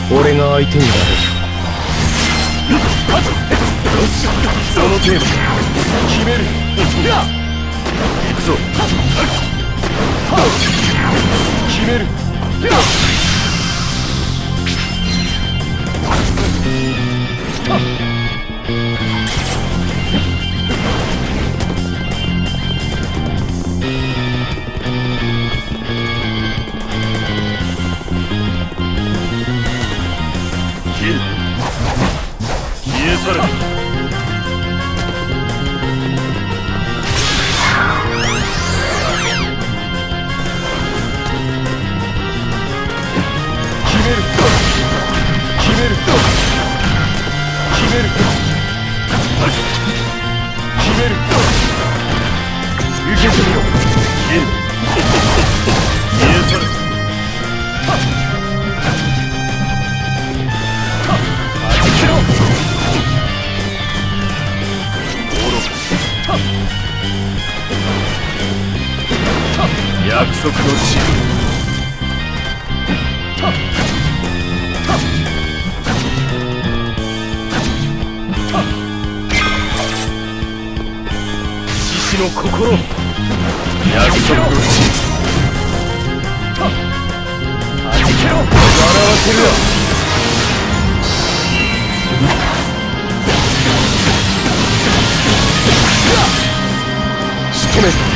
俺が相手になれる。その程度決める。行くぞ。決める。消え去る。決める。決める。決める。決める。受けてみろ。消える。消え去る。はじけろ。約束の地。獅子の心。約束の地。はじけろ。笑わせるわ。仕留めた。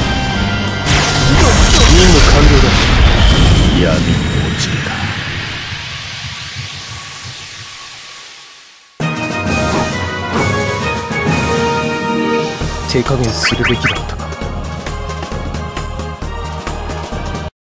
任務完了だ。闇に落ちるか。手加減するべきだったか。